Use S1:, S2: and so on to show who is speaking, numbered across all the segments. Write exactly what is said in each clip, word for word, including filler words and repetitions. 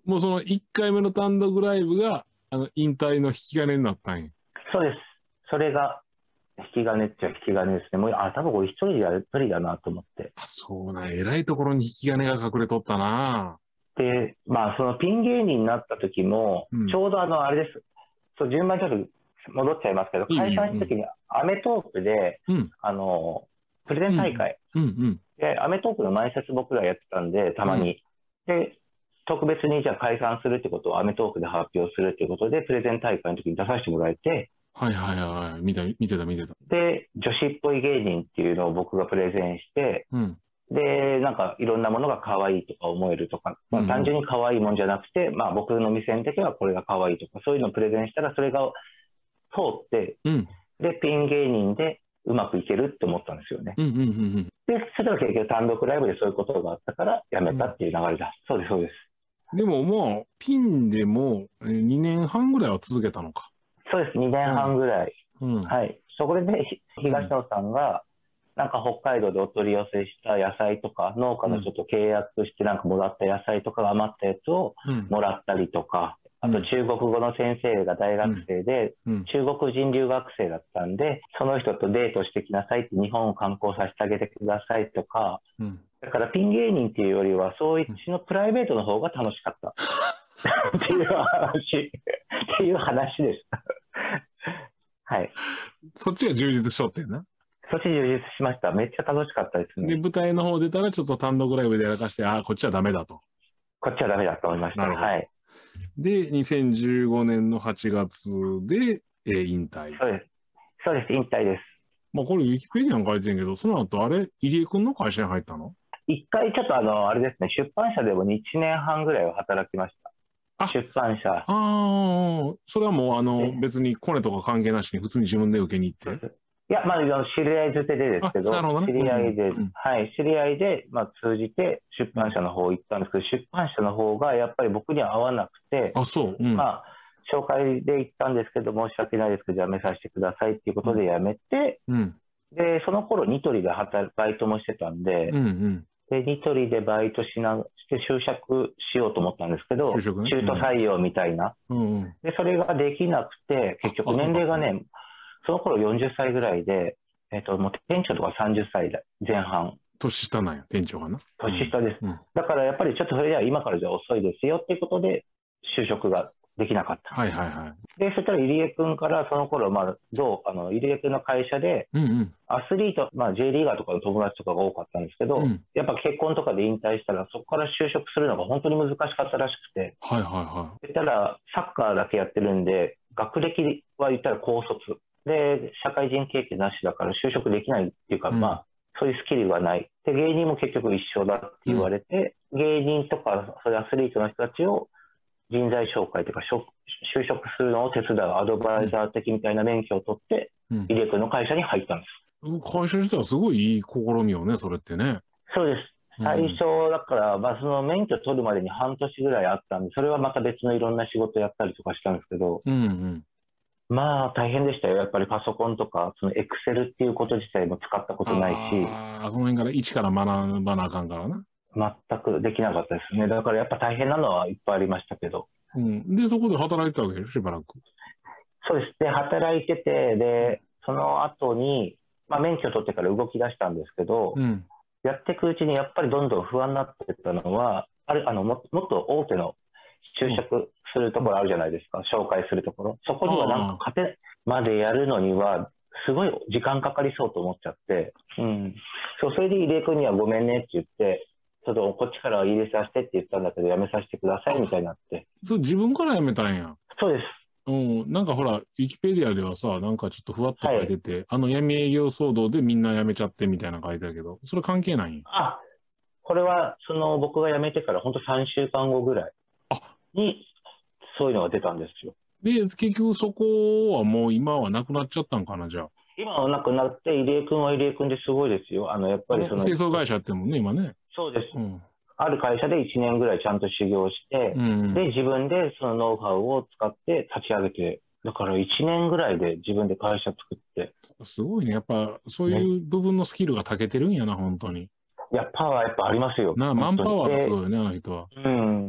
S1: もうそのいっかいめの単独ライブが、あの、引退の引き金になったんや。
S2: そうです。それが、引き金っちゃ引き金ですね。もう、あ、多分これ一人でやる無理だなと思って。
S1: あ、そうな、えらいところに引き金が隠れとったな。
S2: で、まあ、そのピン芸人になった時も、
S1: うん、
S2: ちょうどあの、あれです。そう、順番にちょっと戻っちゃいますけど、解散した時に、アメトークで、
S1: うん、
S2: あの、プレゼン大会、
S1: うん、うん、
S2: で、アメトークの前説僕らやってたんで、たまに。うん、で、特別にじゃあ解散するってことをアメトークで発表するっていうことで、プレゼン大会の時に出させてもらえて、
S1: はいはいはい、見た、見てた見てた。
S2: で、女子っぽい芸人っていうのを僕がプレゼンして、うん、で、なんかいろんなものが可愛いとか思えるとか、まあ、単純に可愛いもんじゃなくて、まあ僕の目線的にはこれが可愛いとか、そういうのをプレゼンしたらそれが通って、うん、で、ピン芸人でうまくいけるって思ったんですよね。うんうんうんうん、で、それは結局単独ライブでそういうことがあったからやめたっていう流れだ。うん、そうです、そうです。
S1: でもまあ、ピンでもにねんはんぐらいは続けたのか。
S2: そうです、にねんはんぐらい。うん、はい。そこで東野さんが、なんか北海道でお取り寄せした野菜とか、農家の人と契約してなんかもらった野菜とかが余ったやつをもらったりとか、うん、あと中国語の先生が大学生で、うん、中国人留学生だったんで、その人とデートしてきなさいって日本を観光させてあげてくださいとか、うん、だからピン芸人っていうよりは、そういうのプライベートの方が楽しかった。っていう話、っていう話です。はい。
S1: そっちが充実しとってんな。
S2: そっち充実しました。めっちゃ楽しかったですね。
S1: で、舞台の方出たらちょっと単独ライブでやらかして、ああ、こっちはダメだと。
S2: こっちはダメだと思いました。はい。
S1: で、にせんじゅうごねんのはちがつで、えー、引退。
S2: そうです。そうです、引退です。
S1: まあこれ、ウィキペディアに書いてんけど、その後、あれ、入江くんの会社に入ったの？
S2: 一回ちょっとあの、あれですね、出版社でもいちねんはんぐらいは働きました。あ、出版社。
S1: ああ、それはもうあの、別にコネとか関係なしに普通に自分で受けに行って。
S2: いや、まあ、知り合いづてでですけど、どね、知り合いで、うん、はい、知り合いで、まあ、通じて出版社の方行ったんですけど、出版社の方がやっぱり僕には合わなくて、
S1: あ、そう。うん、
S2: まあ、紹介で行ったんですけど、申し訳ないですけど、辞めさせてくださいっていうことで辞めて、うん、で、その頃ニトリで働バイトもしてたんで、うんうん、で、ニトリでバイトしなして就職しようと思ったんですけど、就ね、中途採用みたいな、うんうん。で、それができなくて、結局年齢がね、その頃よんじゅっさいぐらいで、えっと、もう店長とかさんじゅっさいぜん半。
S1: 年下なんや、店長がな。
S2: 年下です。うん、だからやっぱりちょっとそれじゃ今からじゃ遅いですよっていうことで、就職ができなかった。
S1: はいはいはい。
S2: で、そしたら入江君からその頃、まあ、どう、あの、入江君の会社で、うんうん、アスリート、まあ、J リーガーとかの友達とかが多かったんですけど、うん、やっぱ結婚とかで引退したら、そこから就職するのが本当に難しかったらしくて。
S1: はいはいはい。
S2: 言ったら、サッカーだけやってるんで、学歴は言ったら高卒。で、社会人経験なしだから就職できないっていうか、うん、まあ、そういうスキルがない。で、芸人も結局一緒だって言われて、うん、芸人とか、そういうアスリートの人たちを人材紹介というか、就職するのを手伝うアドバイザー的みたいな免許を取って、うん、入江君の会社に入ったんです。
S1: 会社自体はすごいいい試みよね、それってね。
S2: そうです。最初、だから、まあ、その免許取るまでに半年ぐらいあったんで、それはまた別のいろんな仕事やったりとかしたんですけど、うんうんまあ大変でしたよ。やっぱりパソコンとか、そのエクセルっていうこと自体も使ったことないし。
S1: ああ、その辺から一から学ばなあかんからな。
S2: 全くできなかったですね。だからやっぱ大変なのはいっぱいありましたけど。
S1: うん。で、そこで働いてたわけでしょ、しばらく。
S2: そうです。で、働いてて、で、その後に、まあ免許取ってから動き出したんですけど、うん、やっていくうちにやっぱりどんどん不安になってたのは、ある、あの、も、もっと大手の就職するところあるじゃないですか、うん、紹介するところ。そこにはなんか勝てまでやるのには、すごい時間かかりそうと思っちゃって、うん。そう、それで入江君にはごめんねって言って、ちょっとこっちから入れさせてって言ったんだけど、辞めさせてくださいみたいになって。
S1: そう、自分から辞めたんや。
S2: そうです。
S1: うん、なんかほら、ウィキペディアではさ、なんかちょっとふわっと書いてて、はい、あの闇営業騒動でみんな辞めちゃってみたいな書いてあるけど、それ関係ないんや。
S2: あ、これは、その僕が辞めてから本当さんしゅうかんごぐらいに、そういうのが出たんですよ。
S1: で、結局そこはもう今はなくなっちゃったんかな、じゃあ。
S2: 今はなくなって、入江君は入江君ですごいですよ。あの、やっぱりその。
S1: 清掃会社ってもんね、今ね。
S2: そうです。うん、ある会社でいちねんぐらいちゃんと修行して、うん、で、自分でそのノウハウを使って立ち上げて、だからいちねんぐらいで自分で会社作って。
S1: すごいね。やっぱ、そういう部分のスキルが長けてるんやな、ね、本当に。
S2: いや、パワーやっぱありますよ。
S1: な、マンパワーがすごいよね、あの人は。
S2: うん。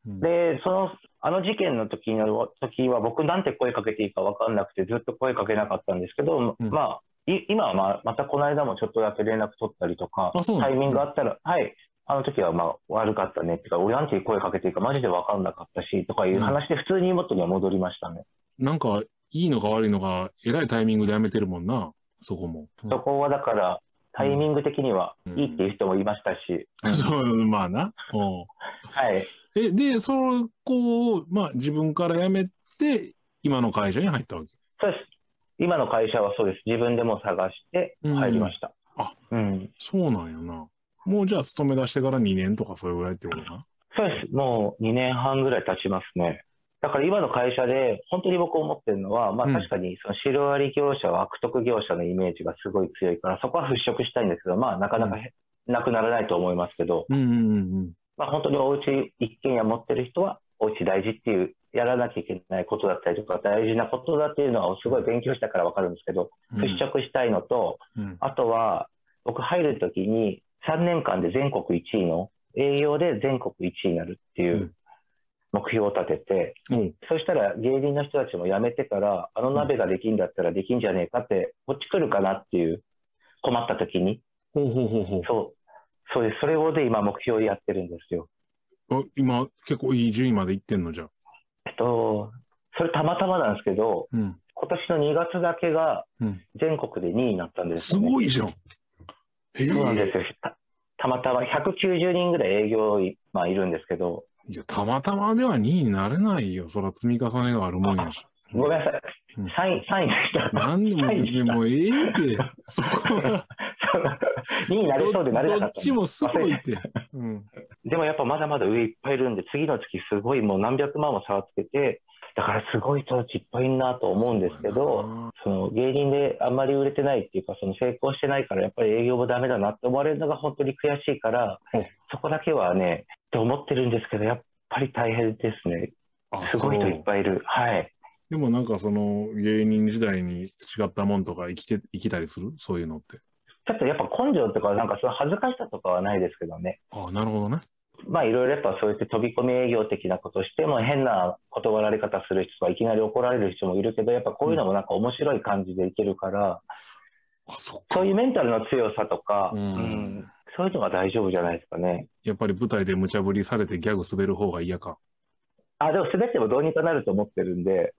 S1: うん、
S2: で、その、あの事件の時の時は僕なんて声かけていいか分かんなくてずっと声かけなかったんですけど、うん、まあ、い今はまあまたこの間もちょっとだけ連絡取ったりとか、タイミングあったら、うん、はい、あの時はまあ悪かったねっていうか、俺なんて声かけていいかマジで分かんなかったしとかいう話で普通に元には戻りましたね。
S1: うん、なんか、いいのか悪いのか、えらいタイミングでやめてるもんな、そこも。
S2: うん、そこはだから、タイミング的にはいいっていう人もいましたし。
S1: うん、そう、まあな。
S2: はい。
S1: え、で、そこを、まあ自分から辞めて、今の会社に入ったわけ？
S2: そうです。今の会社はそうです。自分でも探して入りました。
S1: うん、あ、うん、そうなんやな。もうじゃあ勤め出してからにねんとかそれぐらいってことかな？
S2: そうです。もうにねんはんぐらい経ちますね。だから今の会社で本当に僕思ってるのは、まあ確かにそのシロアリ業者は悪徳業者のイメージがすごい強いから、そこは払拭したいんですけど、まあなかなかなくならないと思いますけど、
S1: うんうんうん、
S2: まあ本当にお家一軒家持ってる人はお家大事っていう、やらなきゃいけないことだったりとか大事なことだっていうのはすごい勉強したから分かるんですけど、払拭したいのと、
S1: うん、
S2: あとは僕入るときにさんねんかんで全国いちいの営業で全国いちいになるっていう目標を立てて、
S1: うん、
S2: そしたら芸人の人たちも辞めてからあの鍋ができんだったらできんじゃねえかってこっち来るかなっていう、困った時に。
S1: ほうほうほうほう。
S2: そうそうです。それをで今目標でやってるんですよ。
S1: 今結構いい順位までいってんの？じゃあ、
S2: えっとそれたまたまなんですけど、
S1: うん、
S2: 今年のにがつだけが全国でにいになったんですよ、ね、
S1: すごいじゃん。
S2: そうなんですよ。た、たまたまひゃくきゅうじゅうにんぐらい営業、まあ、いるんですけど。
S1: いや、たまたまではにいになれないよ。そら積み重ねがあるもんやし。
S2: ごめんなさい。うん、さんい、さんいでした。
S1: なんでも別にもうええって。そこは。
S2: にいになれそうでなれなかった。
S1: どっちもすごいって。うん、
S2: でもやっぱまだまだ上いっぱいいるんで、次の月すごいもう何百万も差をつけて、だからすごい人たちいっぱいいるなと思うんですけど、その芸人であんまり売れてないっていうか、その成功してないからやっぱり営業もダメだなって思われるのが本当に悔しいから、そこだけはね、って思ってるんですけど、やっぱり大変ですね。すごい人いっぱいいる。はい。
S1: でもなんかその芸人時代に培ったもんとか生きて、生きたりする？そういうのって。
S2: ちょっとやっぱ根性とか、なんかその恥ずかしさとかはないですけどね。
S1: ああ、なるほどね。
S2: まあいろいろやっぱそうやって飛び込み営業的なことしても変な断られ方する人とかいきなり怒られる人もいるけど、やっぱこういうのもなんか面白い感じでいけるから、
S1: うん、あ、そっか。
S2: そういうメンタルの強さとか、
S1: うん
S2: うん、そういうのが大丈夫じゃないですかね。
S1: やっぱり舞台で無茶ぶりされてギャグ滑る方が嫌か。
S2: あ、でも滑ってもどうにかなると思ってるんで。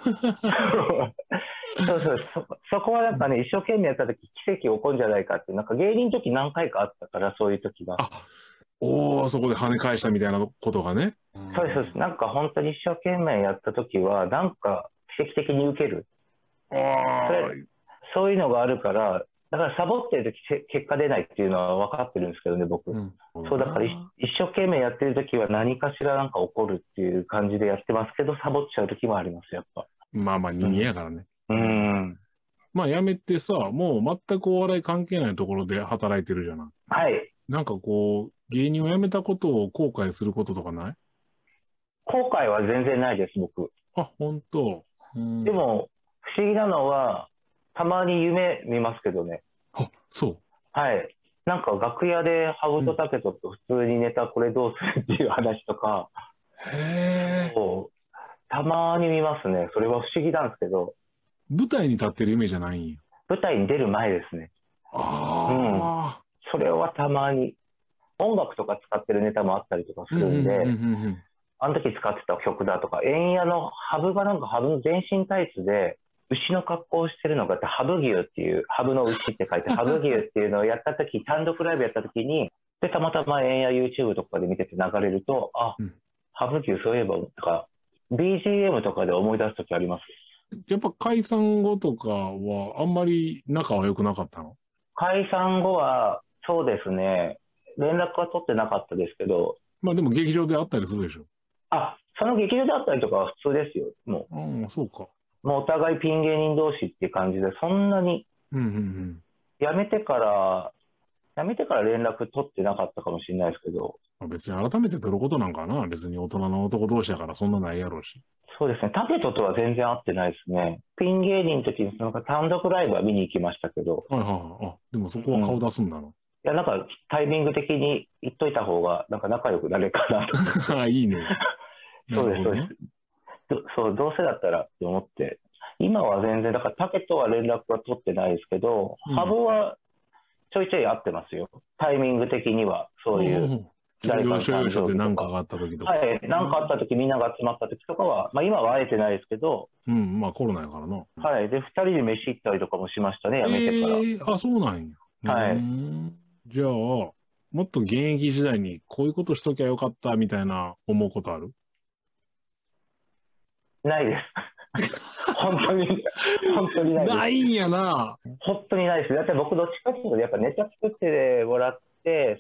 S2: そうそう、そ、そこはなんかね、一生懸命やった時奇跡起こるんじゃないかって、なんか芸人の時何回かあったから、そういう時が。
S1: あ、おお、そこで跳ね返したみたいなことがね。
S2: そうです、そうです。なんか本当に一生懸命やった時は、なんか奇跡的に受ける。
S1: ああ。
S2: そういうのがあるから、だからサボってる時結果出ないっていうのは分かってるんですけどね、僕。うん、そうだから一生懸命やってる時は何かしらなんか起こるっていう感じでやってますけど、サボっちゃう時もあります、やっぱ。
S1: まあまあ人間やからね。
S2: うん。うん
S1: まあ辞めてさ、もう全くお笑い関係ないところで働いてるじゃない。
S2: はい。
S1: なんかこう、芸人を辞めたことを後悔することとかない？
S2: 後悔は全然ないです、僕。
S1: あ、本当。
S2: うん、でも、不思議なのは、たまに夢見ますけどね。
S1: あ、そう。
S2: はい。なんか楽屋でハブとタケトと普通にネタこれどうするっていう話とか、
S1: へー。
S2: たまに見ますね。それは不思議なんですけど。
S1: 舞台に立ってる夢じゃないんよ。
S2: 舞台に出る前ですね。
S1: ああ、
S2: うん。それはたまに。音楽とか使ってるネタもあったりとかするんで、あの時使ってた曲だとか、円屋のハブがなんかハブの全身タイツで、牛の格好をしてるのがあって、ハブ牛っていう、ハブの牛って書いて、ハブ牛っていうのをやった時、単独ライブやった時に、で、たまたま円や YouTube とかで見てて流れると、あ、うん、ハブ牛そういえば、なんか、ビージーエム とかで思い出す時あります。
S1: やっぱ解散後とかは、あんまり仲は良くなかったの？
S2: 解散後は、そうですね、連絡は取ってなかったですけど。
S1: まあでも劇場で会ったりするでしょ？
S2: あ、その劇場で会ったりとかは普通ですよ、もう。
S1: うん、そうか。
S2: もうお互いピン芸人同士っていう感じで、そんなに、
S1: うんうんうん、
S2: 辞めてから、辞めてから連絡取ってなかったかもしれないですけど。
S1: 別に改めて取ることなんかな、別に大人の男同士だからそんなないやろうし。
S2: そうですね、タケトとは全然会ってないですね。ピン芸人の時になんか単独ライブは見に行きましたけど。
S1: はいはいはい。あ、でもそこは顔出すんだな。うん、い
S2: や、なんかタイミング的に言っといた方が、なんか仲良くなれるかなと。
S1: あ、いいね。
S2: そうです、そうです。そう、どうせだったらって思って、今は全然、だから竹とは連絡は取ってないですけど、
S1: うん
S2: 羽生はちょいちょい会ってますよ。タイミング的には、そういう。
S1: 誰かの誕生日とか。何かがあった時とか。
S2: はい、何かあった時、みんなが集まった時とかは、まあ今は会えてないですけど、
S1: うん、まあコロナやからな。
S2: はい、で、二人で飯行ったりとかもしましたね、辞めてから。
S1: えー、あ、そうなんや。
S2: はい。
S1: じゃあ、もっと現役時代にこういうことしときゃよかったみたいな思うことある？
S2: ないです。本当に、本当にないです。
S1: ないんやな。
S2: 本当にないです。だって僕どっちかっていうと、やっぱネタ作ってもらって、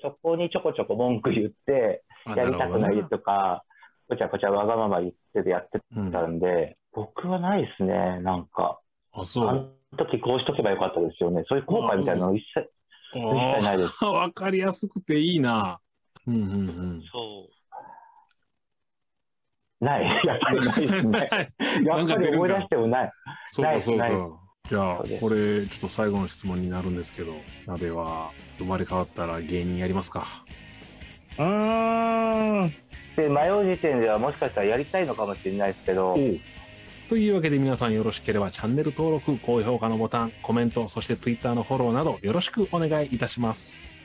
S2: そこにちょこちょこ文句言って、やりたくないとか、こちゃこちゃわがまま言っててやってたんで、うん、僕はないですね、なんか。
S1: あ、そう。
S2: あの時こうしとけばよかったですよね。そういう後悔みたいなの一切、一切ないです。
S1: わかりやすくていいな。うんうんうん。
S2: そう。ない。やっぱりないですね。やっぱり思い出してもない。
S1: そうかそうか。じゃあ、これ、ちょっと最後の質問になるんですけど、鍋は生まれ変わったら芸人やりますか？
S2: うーん。で、迷う時点ではもしかしたらやりたいのかもしれないですけど。
S1: というわけで皆さんよろしければチャンネル登録、高評価のボタン、コメント、そして ツイッター のフォローなどよろしくお願いいたします。